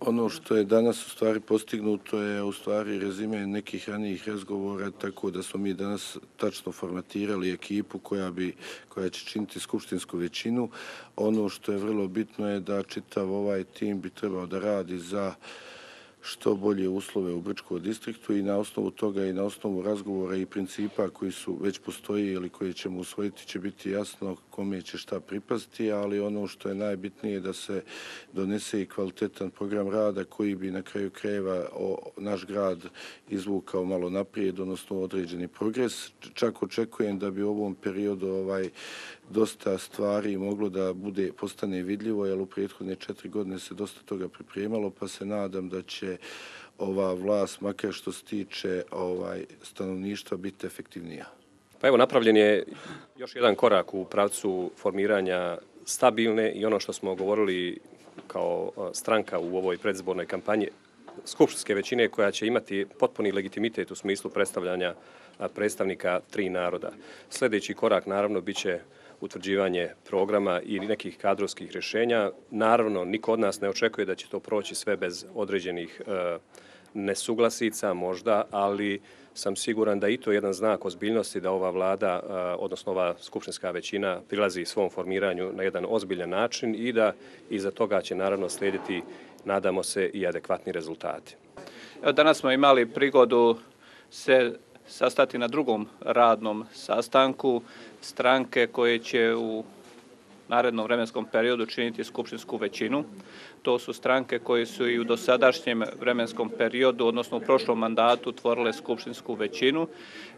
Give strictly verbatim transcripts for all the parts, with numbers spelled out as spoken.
Ono što je danas u stvari postignuto je u stvari rezime nekih ranijih razgovora, tako da smo mi danas tačno formatirali ekipu koja bi, koja će činiti skupštinsku većinu. Ono što je vrlo bitno je da čitav ovaj tim bi trebao da radi za što bolje uslove u Brčkom distriktu i na osnovu toga i na osnovu razgovora i principa koji su već postoji ili koje ćemo usvojiti će biti jasno kome će šta pripasti, ali ono što je najbitnije da se donese i kvalitetan program rada koji bi na kraju krajeva naš grad izvukao malo naprijed, odnosno određeni progres. Čak očekujem da bi u ovom periodu ovaj dosta stvari moglo da bude postane vidljivo, jer u prethodne četiri godine se dosta toga pripremalo, pa se nadam da će ova vlast, makar što se tiče ovaj, stanovništva, biti efektivnija. Pa evo, napravljen je još jedan korak u pravcu formiranja stabilne i ono što smo govorili kao stranka u ovoj predizbornoj kampanji, skupštinske većine koja će imati potpuni legitimitet u smislu predstavljanja predstavnika tri naroda. Sljedeći korak naravno bit će utvrđivanje programa i nekih kadrovskih rješenja. Naravno, niko od nas ne očekuje da će to proći sve bez određenih e, nesuglasica možda, ali sam siguran da i to je jedan znak ozbiljnosti da ova vlada, e, odnosno ova skupštinska većina, prilazi svom formiranju na jedan ozbiljan način i da iza toga će naravno slijediti, nadamo se, i adekvatni rezultati. Danas smo imali prigodu se sastati na drugom radnom sastanku stranke koje će u narednom vremenskom periodu činiti skupštinsku većinu. To su stranke koje su i u dosadašnjem vremenskom periodu, odnosno u prošlom mandatu, tvorile skupštinsku većinu.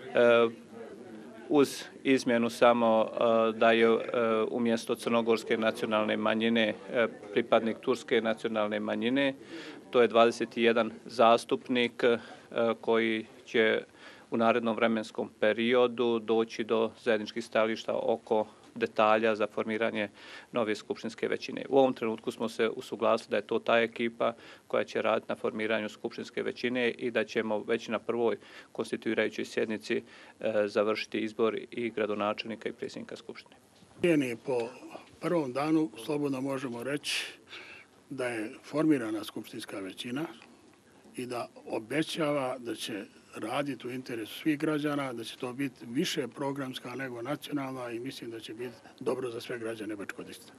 Uz izmjenu samo da je umjesto crnogorske nacionalne manjine pripadnik turske nacionalne manjine. To je dvadeset jedan zastupnik koji će u narednom vremenskom periodu doći do zajedničkih stajališta oko detalja za formiranje nove skupštinske većine. U ovom trenutku smo se usuglasili da je to ta ekipa koja će raditi na formiranju skupštinske većine i da ćemo već na prvoj konstituirajućoj sjednici e, završiti izbor i gradonačelnika i predsjednika skupštine. Po prvom danu slobodno možemo reći da je formirana skupštinska većina i da obećava da će raditi u interesu svih građana, da će to biti više programska nego nacionalna i mislim da će biti dobro za sve građane Brčkog distrikta.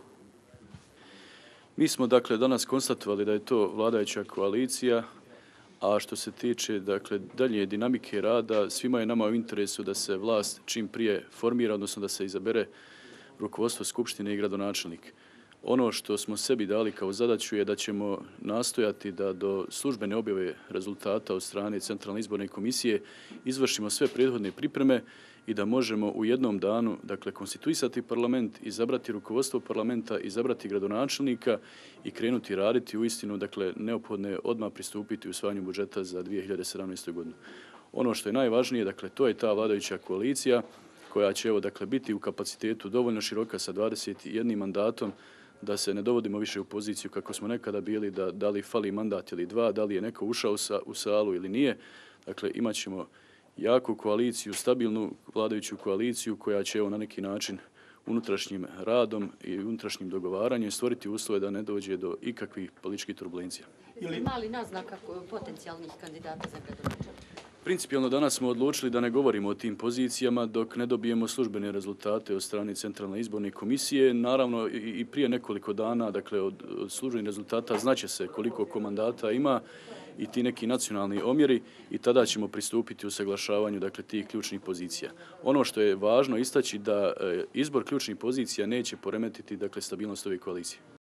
Mi smo dakle danas konstatovali da je to vladajuća koalicija, a što se tiče dakle dalje dinamike rada, svima je nama u interesu da se vlast čim prije formira, odnosno da se izabere rukovodstvo skupštine i gradonačelnik. Ono što smo sebi dali kao zadaću je da ćemo nastojati da do službene objave rezultata od strane Centralne izborne komisije izvršimo sve prethodne pripreme i da možemo u jednom danu, dakle, konstituisati parlament, izabrati rukovodstvo parlamenta, izabrati gradonačelnika i krenuti raditi u istinu, dakle, neophodno je odmah pristupiti usvajanju budžeta za dvije hiljade sedamnaestu. godinu. Ono što je najvažnije, dakle, to je ta vladajuća koalicija koja će, evo, dakle, biti u kapacitetu dovoljno široka sa dvadeset jednim mandatom, da se ne dovodimo više u poziciju kako smo nekada bili, da, da li fali mandat ili dva, da li je neko ušao sa, u salu ili nije. Dakle, imat ćemo jaku koaliciju, stabilnu vladajuću koaliciju koja će evo, na neki način unutrašnjim radom i unutrašnjim dogovaranjem stvoriti uslove da ne dođe do ikakvih političkih turbulencija. Ima li naznaka potencijalnih kandidata za gradonačelnika? Principijalno danas smo odlučili da ne govorimo o tim pozicijama dok ne dobijemo službene rezultate od strane Centralne izborne komisije. Naravno i prije nekoliko dana, dakle od, od službenih rezultata znaće se koliko komandata ima i ti neki nacionalni omjeri i tada ćemo pristupiti u saglašavanju dakle tih ključnih pozicija. Ono što je važno istaći da izbor ključnih pozicija neće poremetiti dakle stabilnost ove koalicije.